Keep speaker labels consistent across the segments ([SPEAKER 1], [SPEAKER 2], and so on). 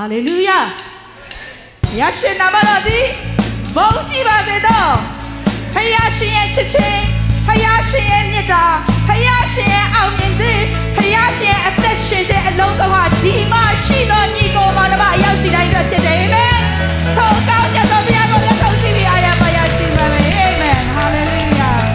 [SPEAKER 1] Hallelujah. Yashin Namaladi, Boji Bazedo, Hayashi and Chichi, Hayashi and Nita, Hayashi and Alminzi, Hayashi and Attention and Lozoha, Dima, Shino, Nico, Manaba, Yashi, Amen. Talk out Yasobiago, Lakoti, I am Hayashi, Amen. Hallelujah.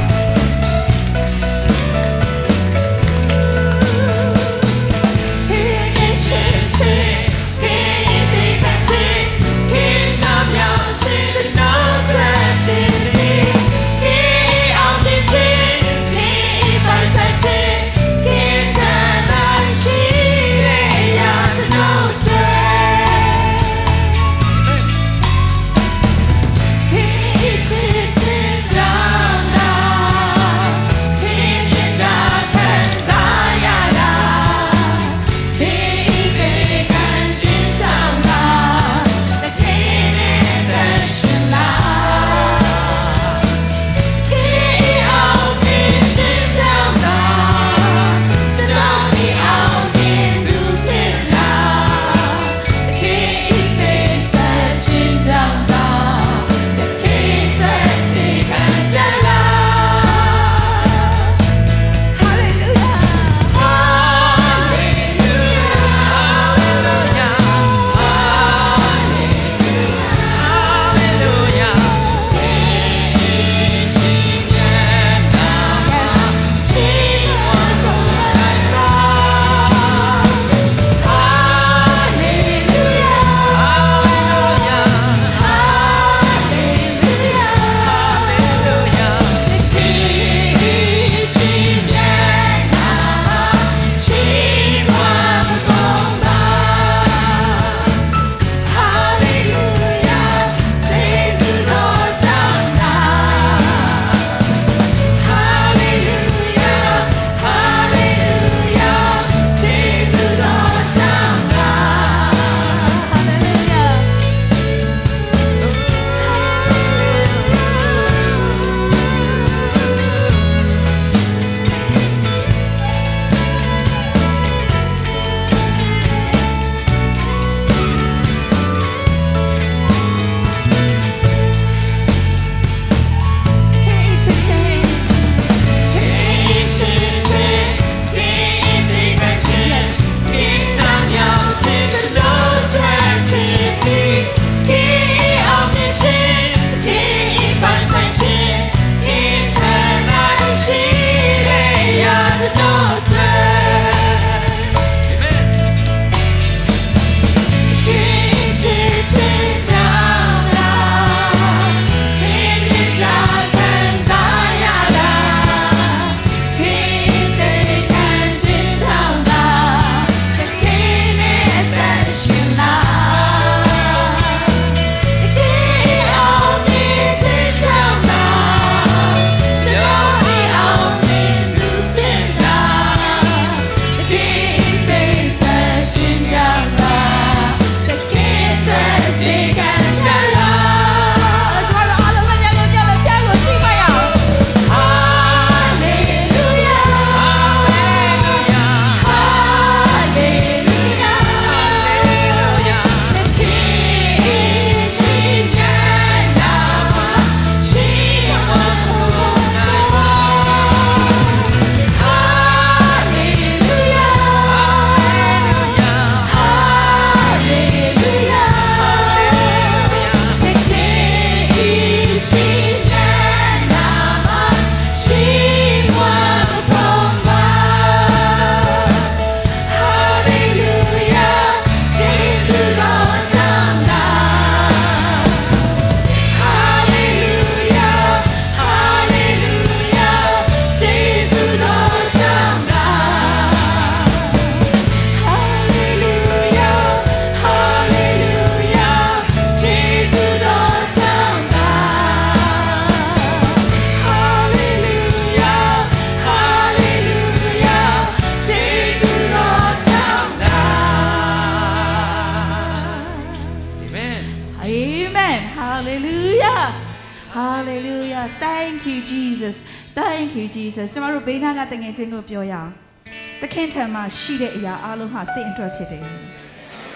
[SPEAKER 1] Hallelujah. Thank you, Jesus. Thank you, Jesus. Tomorrow, Bena got the getting up your young. The Kenton ma she de ya aloha the interrupted.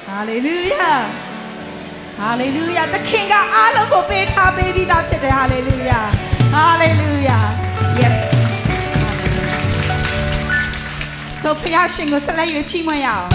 [SPEAKER 1] 哈利路亚，哈利路亚，得看个阿拉个被查被比达ဖြစ်တယ်哈利路亚，哈利路亚 ，yes。做不要信我，ဆက်လက်ရွေးချီးမွမ်းရအောင်。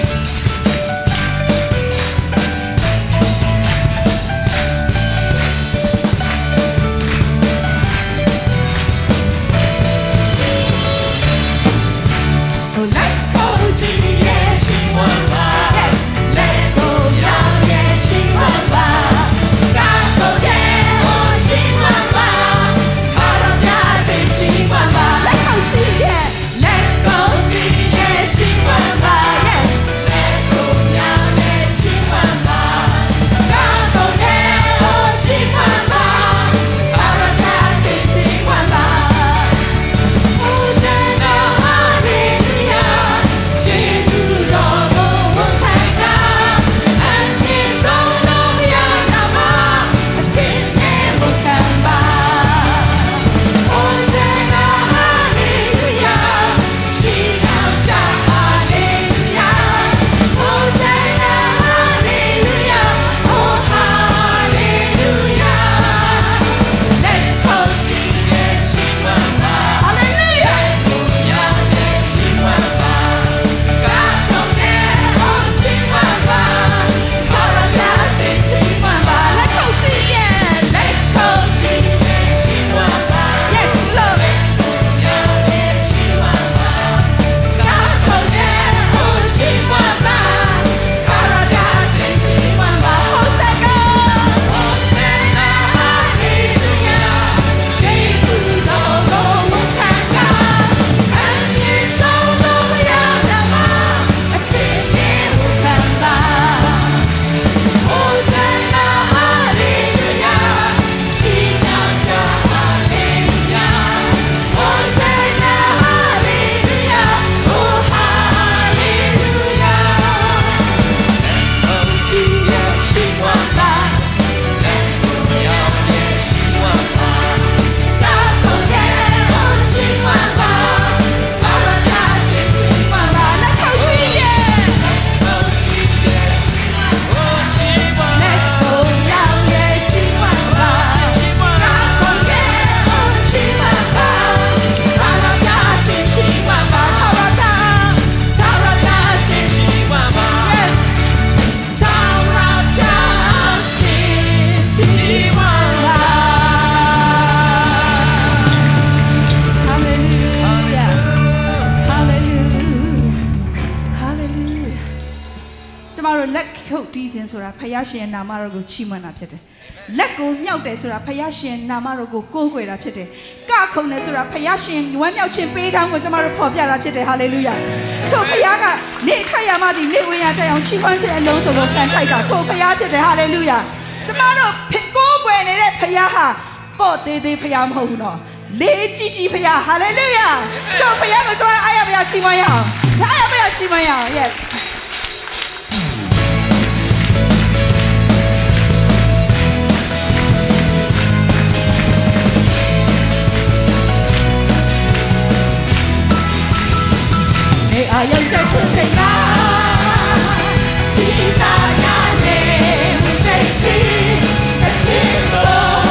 [SPEAKER 1] ဆိုတာဖယားရှင်နာမတော်ကိုချီးမွမ်းတာဖြစ်တယ်။လက်ကိုမြောက်တယ်ဆိုတာဖယားရှင်နာမတော်ကိုကိုးကွယ်တာဖြစ်တယ်။ကခုန်တယ်ဆိုတာဖယားရှင်ဝမ်းမြောက်ခြင်းပေးထားကိုကျမတို့ဖော်ပြတာဖြစ်တယ်။ဟာလေလုယာ။ထို့ဖယားကနေထိုက်ရမှသည်နေဝင်ရတဲ့အောင်ချီးမွမ်းခြင်းအလုံးစုံကိုခံထိုက်တာထို့ဖယားဖြစ်တယ်။ဟာလေလုယာ။ကျမတို့ကိုးကွယ်နေတဲ့ဖယားဟာပေါ့သေးသေးဖယားမဟုတ်ဘူးနော်။လေးကြီးကြီးဖယားဟာလေလုယာ။ထို့ဖယားကိုကျမတို့အားရပါချီးမွမ်းရအောင်။အားရပါချီးမွမ်းရအောင် yes I am the truth now. See that name we take it. The Jesus,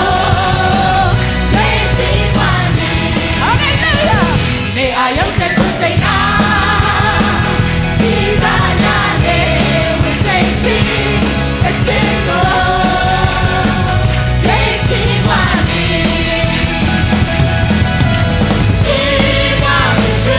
[SPEAKER 1] waiting for me. Hallelujah. May I am the truth now. See that name we take it. The Jesus, waiting for me. See what we do.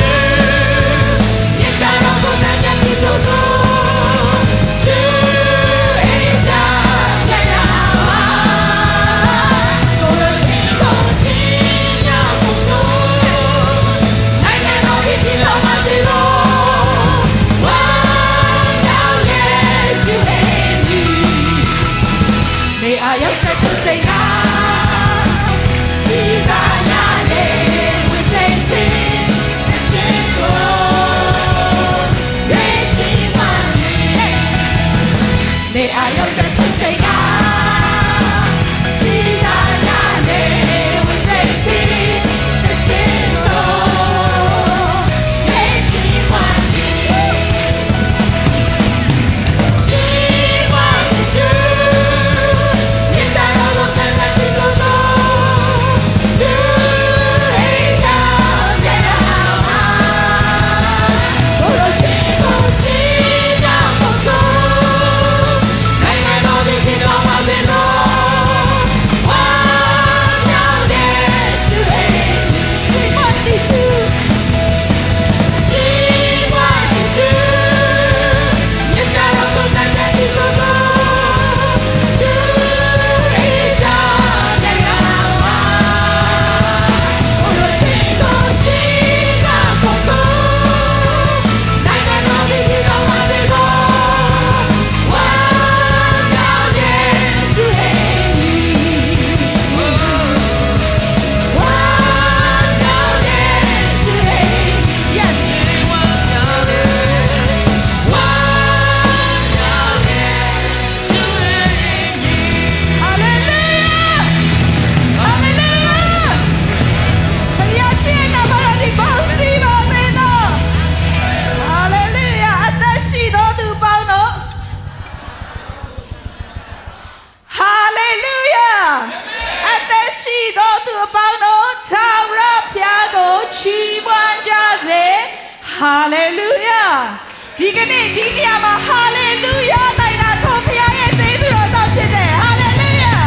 [SPEAKER 1] သက်ရှိသောသူအပေါင်းတို့ထာဝရဘုရားကိုချီးမွမ်းကြစေဟာလေလုယာဒီကနေ့ဒီနေရာမှာဟာလေလုယာနိုင်တာထိုဘုရားရဲ့ကျေးဇူးတော်ကြောင့်ဖြစ်တယ်ဟာလေလုယာ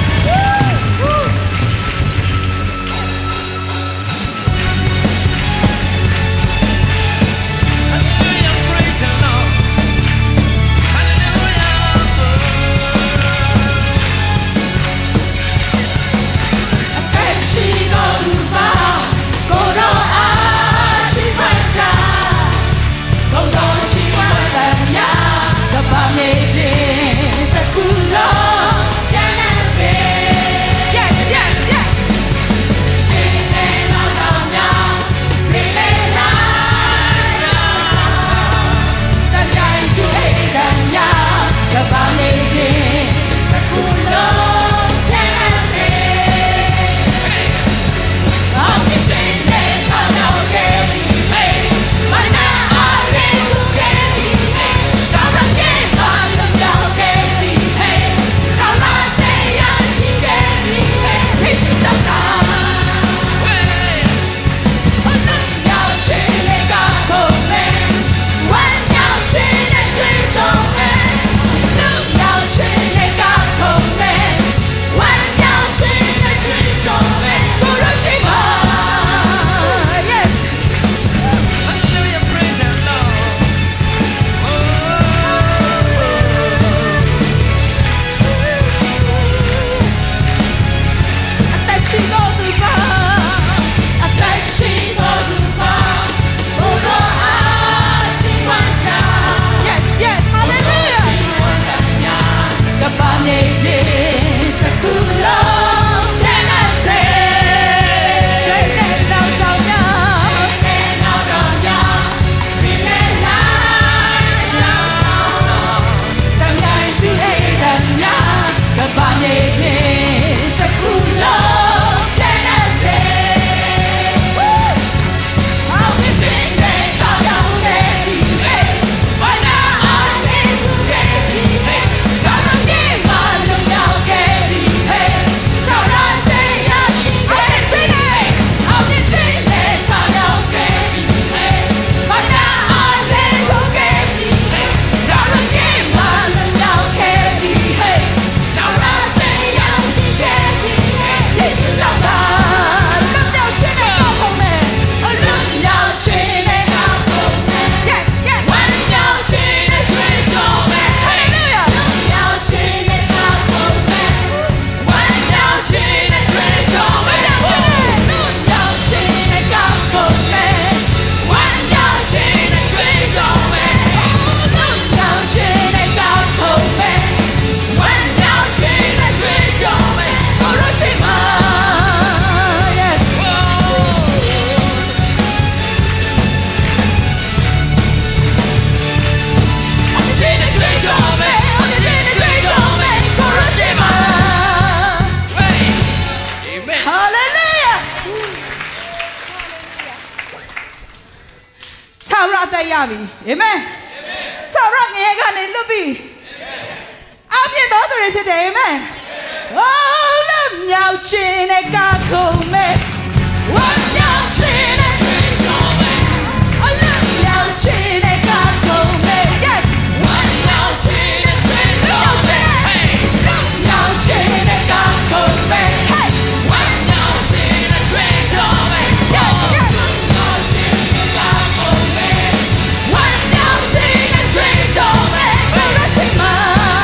[SPEAKER 1] အာမင်ဆောရငယ်ကနေလွတ်ပြီးအပြည့်တော်သူတွေဖြစ်တယ်အာမင်ဝါလမြောက်ခြင်းနဲ့ကခုံမဲ့ဝါမြောက်ခြင်းနဲ့ထွေးကြော်မဲ့အလမြောက်ခြင်းနဲ့ကခုံမဲ့ yes ဝါမြောက်ခြင်းနဲ့ထွေးကြော်မဲ့ hey မြောက်ခြင်းနဲ့ကခုံမဲ့ hey ဝါမြောက်ခြင်းနဲ့ထွေးကြော်မဲ့ yes yes မြောက်ခြင်းနဲ့ကခုံမဲ့ဝါမြောက်ခြင်းနဲ့ထွေးကြော်မဲ့ဘယ်လိုရှိမှာ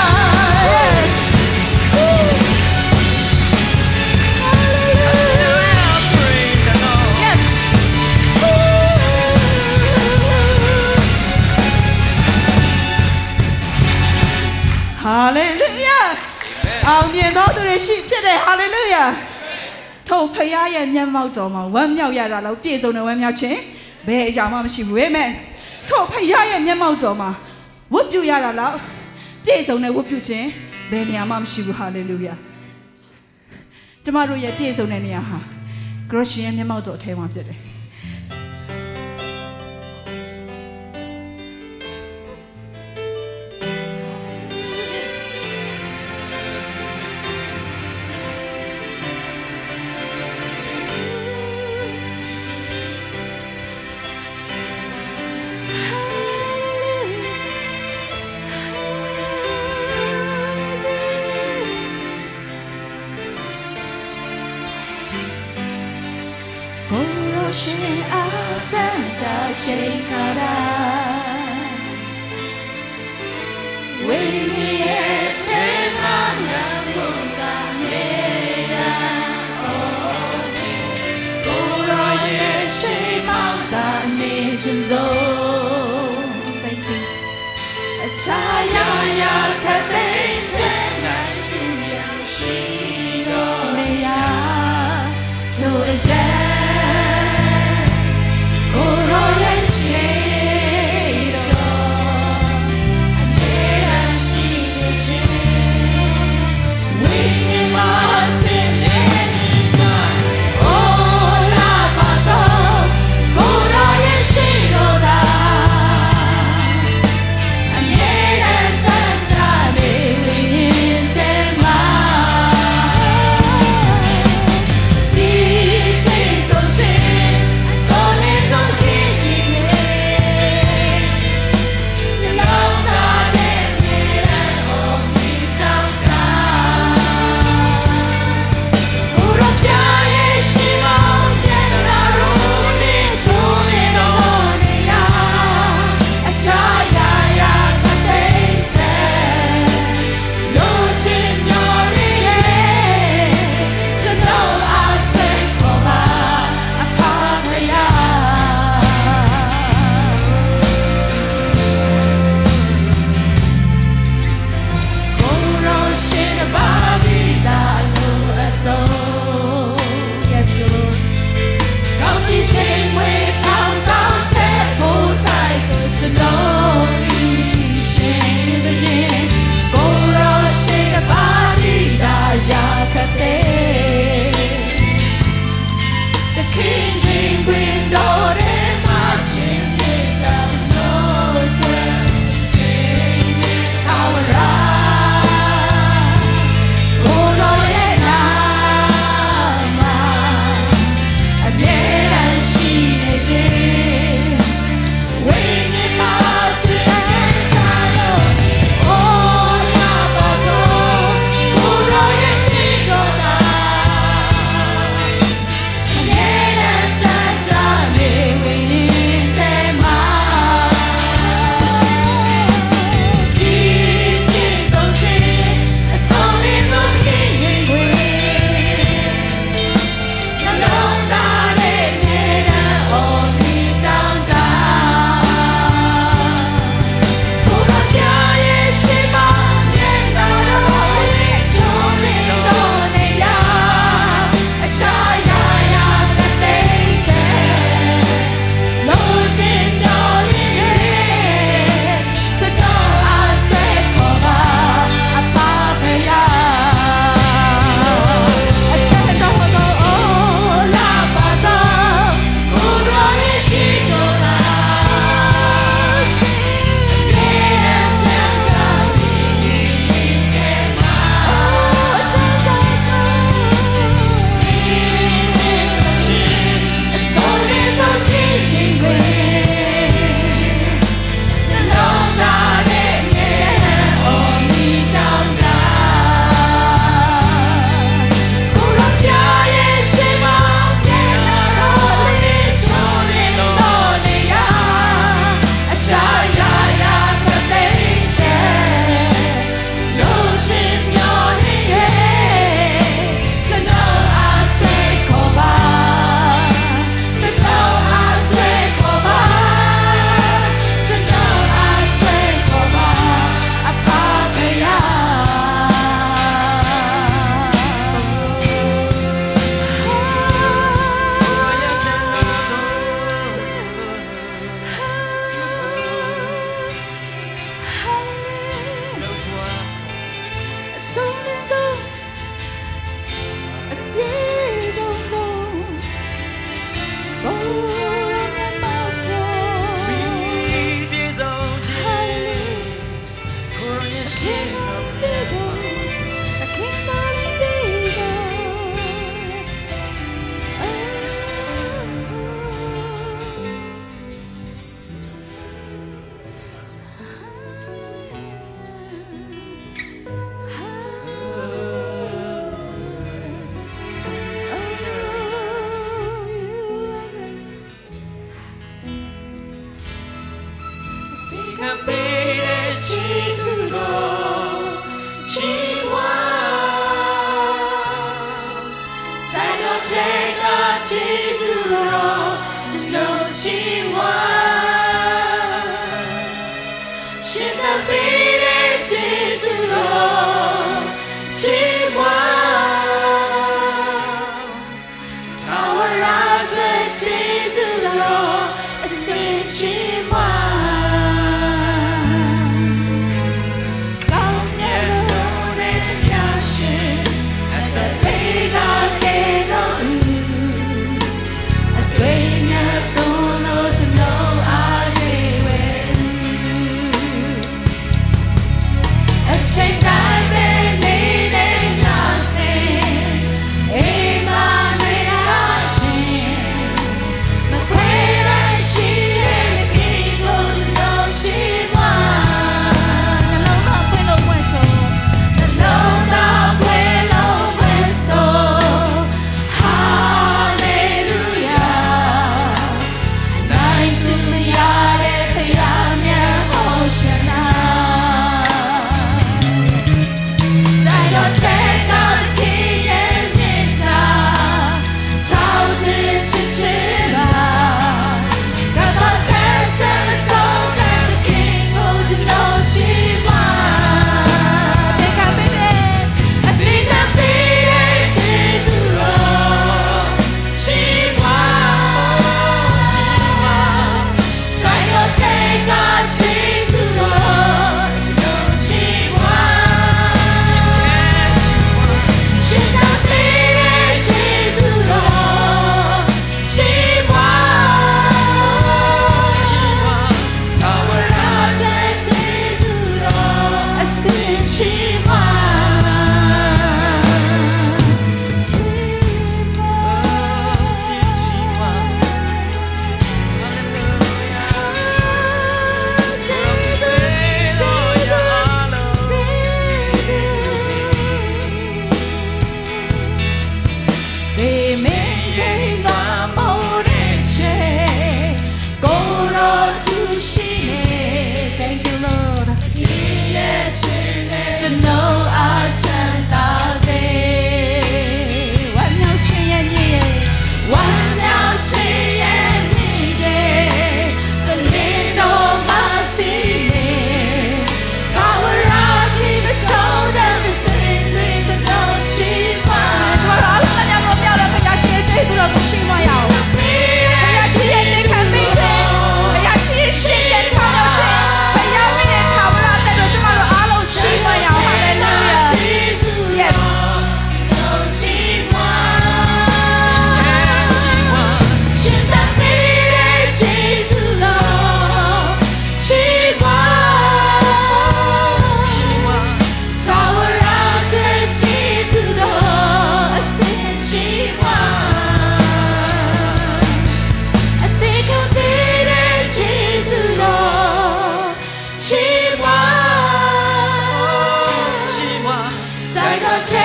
[SPEAKER 1] Hallelujah အောင်မြင်သောသူတွေရှိဖြစ်တယ် Hallelujah ထို့ဖခင်ရဲ့မျက်မှောက်တော်မှာဝမ်းမြောက်ရတာလို့ပြည့်စုံတဲ့ဝမ်းမြောက်ခြင်းဘယ်အရာမှမရှိဘူး Amen ထို့ဖခင်ရဲ့မျက်မှောက်တော်မှာဝတ်ပြုရတာလို့ပြည့်စုံတဲ့ဝတ်ပြုခြင်းဘယ်နေရာမှမရှိဘူး Hallelujah ကျမတို့ရဲ့ပြည့်စုံတဲ့နေရာဟာခရစ်ယာန်မျက်မှောက်တော်အထဲမှာဖြစ်တယ်ရှင်အားတန်တာချိန်ခါတာဝိညာဉ်ရဲ့ထဲမှာငါဘုံကမြေတာကိုရောရဲ့ရှိမှတာနေချင်စိုး Thank you အချာရရခတ်တဲ့နိုင်သူရောက်ရှိတော့နေရတို့ရဲ့ကိုရောရဲ့ရှိ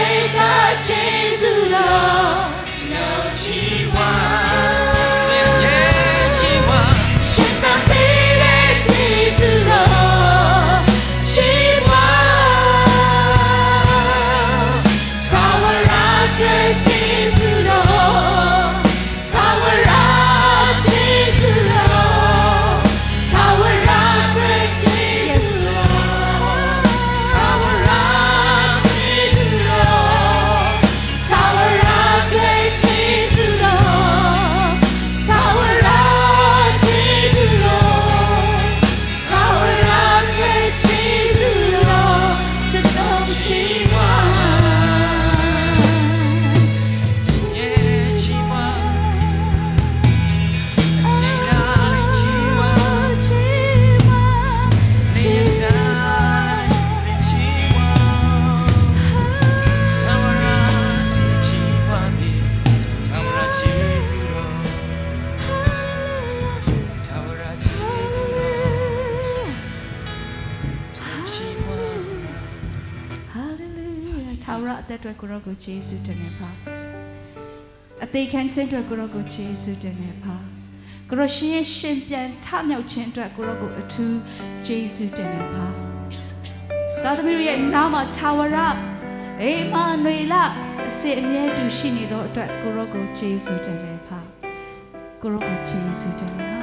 [SPEAKER 1] အတွက်ကိုရောကိုယေရှုတင်နေပါအသေးခံခြင်းအတွက်ကိုရောကိုယေရှုတင်နေပါကိုရောရှင်ရဲ့ရှင်ပြန်ထမြောက်ခြင်းအတွက်ကိုရောကိုအထူးယေရှုတင်နေပါသာသမီရဲ့နာမထာဝရအေမနွေလအစစ်အမြဲတူရှိနေသောအတွက်ကိုရောကိုယေရှုတင်နေပါကိုရောကိုယေရှုတင်နေ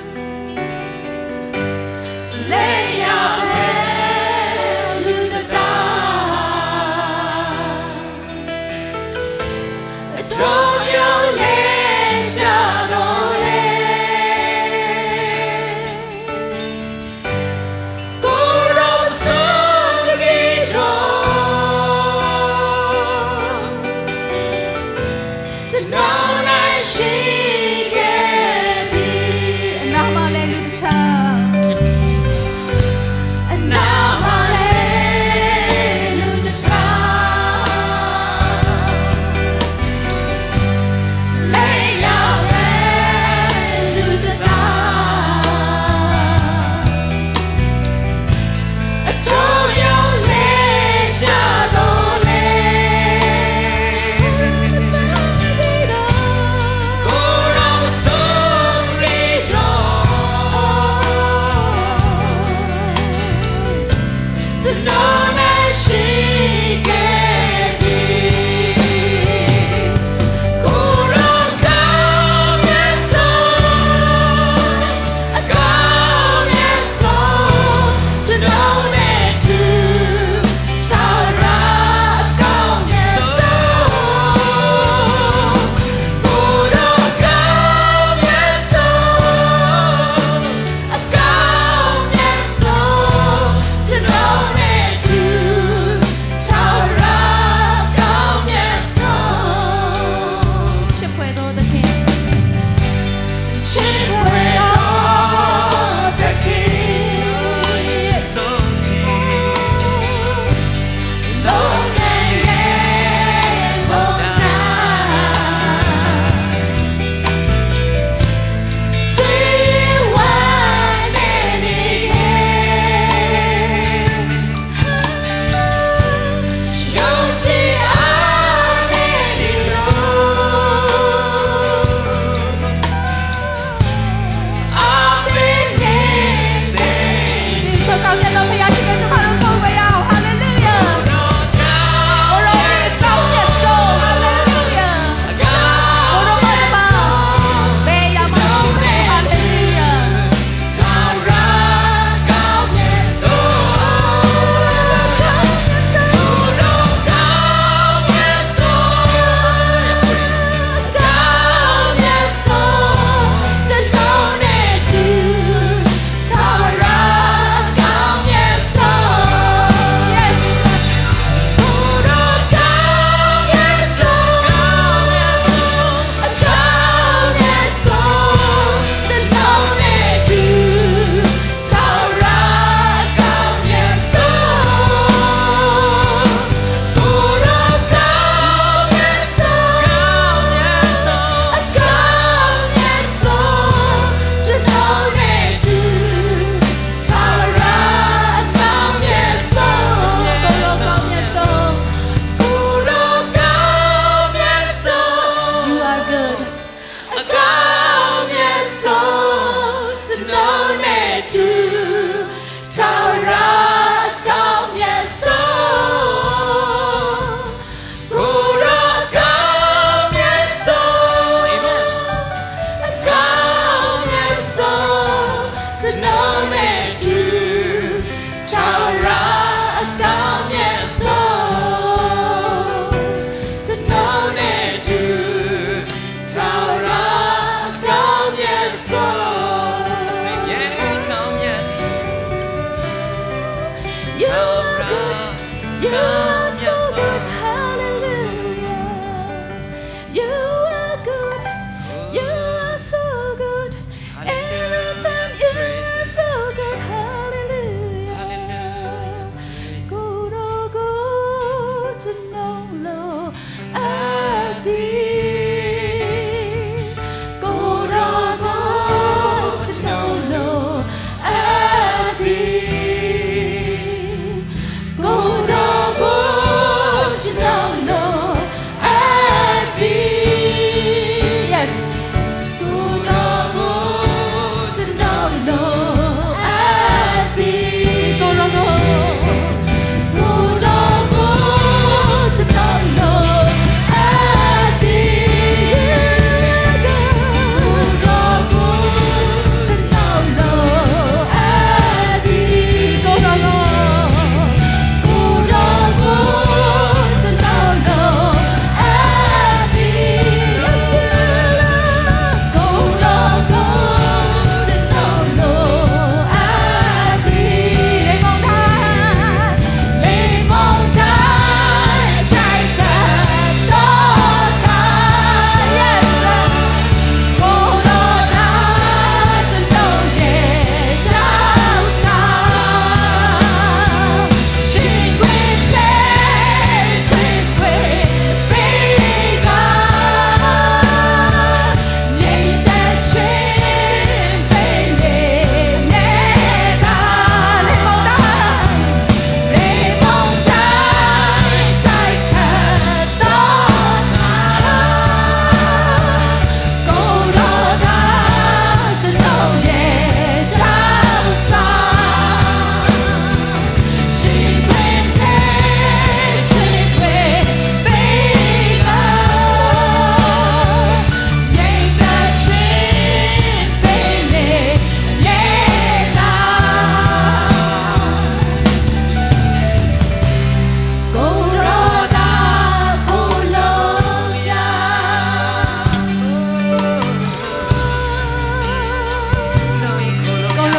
[SPEAKER 2] Lay your head, look at that.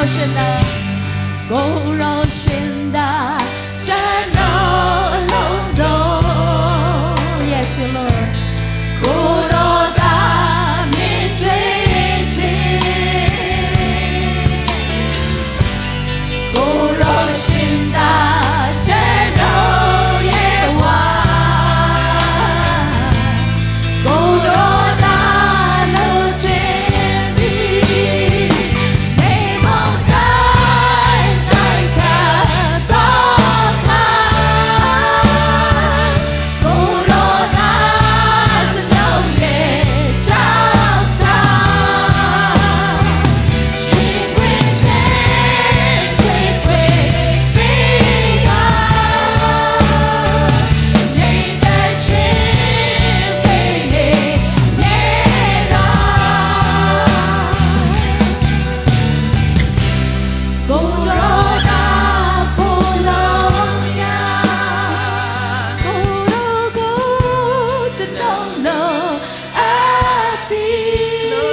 [SPEAKER 1] ရှင်သာကိုရောရှင်သာကျွန်တော်အလုံးစုံ Yes Lord ကိုရောသာမြင့်တွေ့ခြင်းကိုရောရှင်သာကျွန်တော်ရဲ့ဝါကိုရောသာလို့ခြင်းသည်နေမောင်တိုင်းတိုင်းခါတော့ခါကိုရောသာကျွန်တော်ရဲ့ကြောက်စားရှင်ခွင့်တဲ့ချွေခွေပေးပါနေတဲ့ချင်းပေးနေနေတာကိုရောသာကိုလုံးရကိုရောကိုကျွန်တော်လို့အပ်ပြီးကို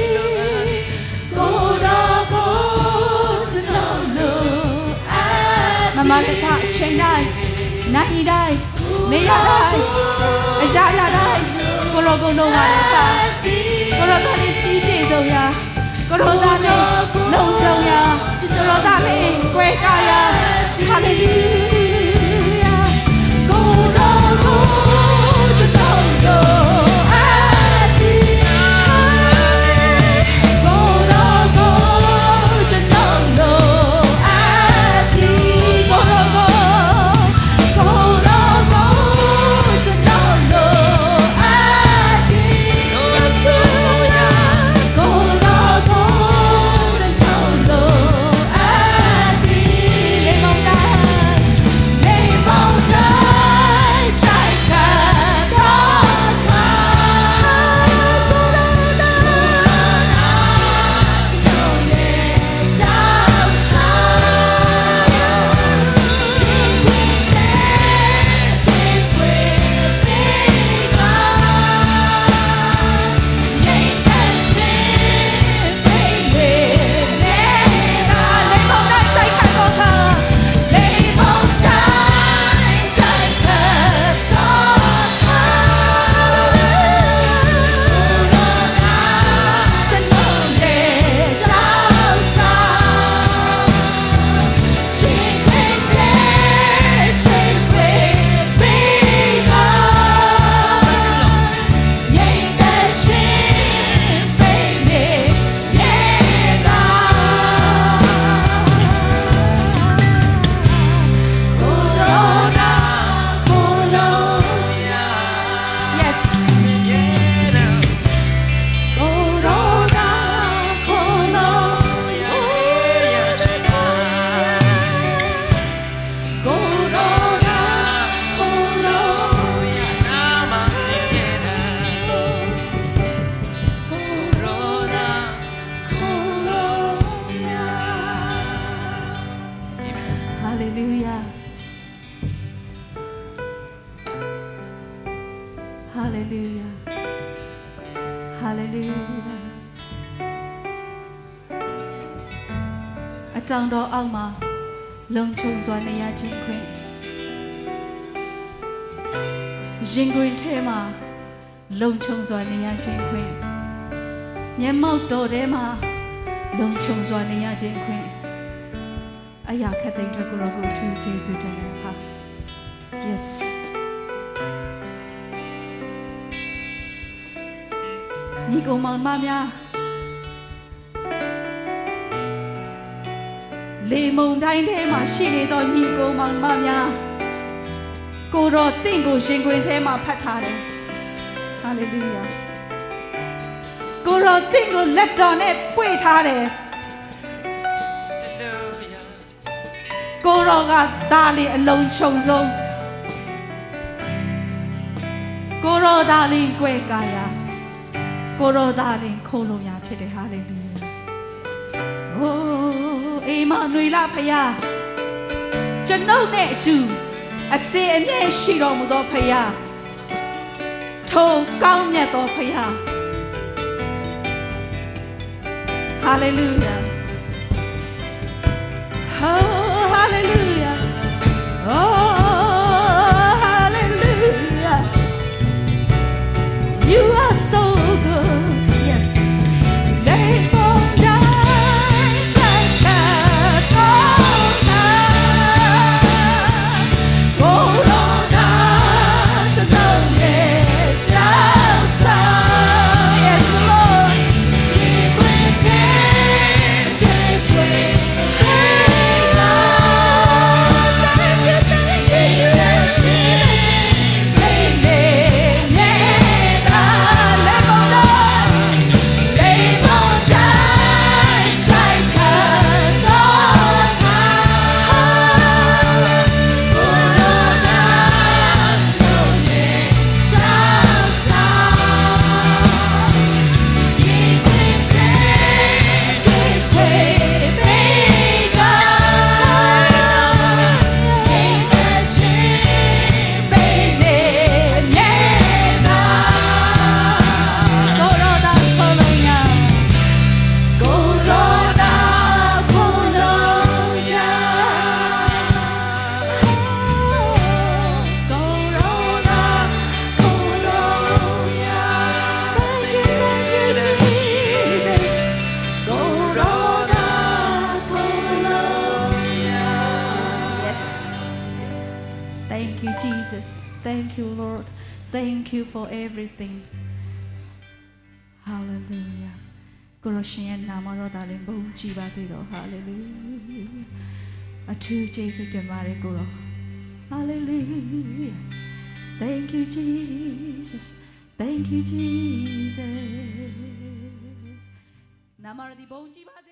[SPEAKER 1] ရောကိုကျွန်တော်လို့အပ်မမတခအချိန်တိုင်းနိုင်တိုင်းနေရာတိုင်းအရာရာတိုင်းကိုရောကိုလုံးပါလေပါကိုရောသားလေးပြီးပြည့်စုံရာကိုရောသားလေးလုံးစုံရာကိုရောသားလေးကွယ်ကာရာဟာလေလုယာကိုရောကိုကျွန်တော်လို့အပ်ပြီးကိုရောကိုကျွန်တော်လို့အပ်ပြီးကိုရောကိုကျွန်တော်လို့အပ်ပြီးယေရှုယာကိုရောကိုကျွန်တော်လို့အပ်ပြီးလေမောင်တိုင်းချိန်ခါတော့ခါကိုရောသာကျွန်တော်ရဲ့ကြောက်စားHallelujah. Hallelujah. Hallelujah. အကြောင်းတော်အောက်မှာလုံခြုံစွာနေရခြင်းခွင့်ရင်ခွင်ထဲမှာလုံခြုံစွာနေရခြင်းခွင့်မျက်မှောက်တော်ထဲမှာလုံခြုံစွာနေရခြင်းခွင့်အရာခက်သိမ်းတဲ့ကိုရောကိုထူးကျေးဇူးတင်ပါ Yes ညီကောင်မောင်မများလေမုန်တိုင်းထဲမှာရှိနေသောညီကောင်မောင်မများကိုရောတင့်ကိုရှင်ခွင်ထဲမှာဖတ်ထားတယ် Hallelujah ကိုရောတင့်ကိုလက်တော်နဲ့ပွေထားတယ်ကိုရောကဒါလီအလုံးချုံဆုံးကိုရောဒါလီကွယ်ကာယာကိုရောဒါလီခိုးလုံးရဖြစ်တယ် Hallelujah โอ้အေမနွေလာဖယားကျွန်ုပ်နဲ့အတူအစေအမြဲရှိတော်မူသောဖယားထိုကောင်းမြတ်သောဖယား Hallelujah Oh, hallelujah. Oh, hallelujah. You are so good. Yes. Name on thy take Corona, so don't get just yes, Lord. If we can take away Thank you, Jesus. Thank you, Lord. Thank you for everything. Hallelujah. Hallelujah. Hallelujah. Thank you, Jesus. Thank you, Jesus.